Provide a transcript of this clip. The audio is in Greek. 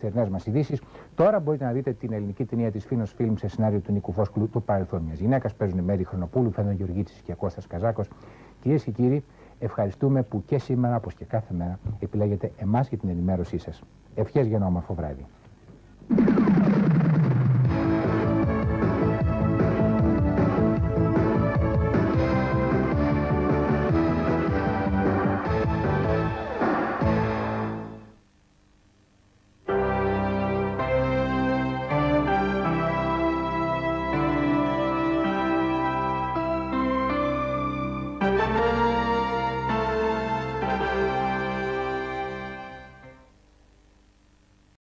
νυχτερινές μας ειδήσεις. Τώρα μπορείτε να δείτε την ελληνική ταινία της Φίνος Φιλμ σε σενάριο του Νίκου Βόσκουλου, Το παρελθόν μιας γυναίκας. Παίζουν Μέρη Χρονοπούλου, Φένο Γεωργίτσης και Κώστας Καζάκος. Κυρίες και κύριοι, ευχαριστούμε που και σήμερα, όπως και κάθε μέρα, επιλέγετε εμάς για την ενημέρωσή σας. Ευχές για ένα όμορφο βράδυ.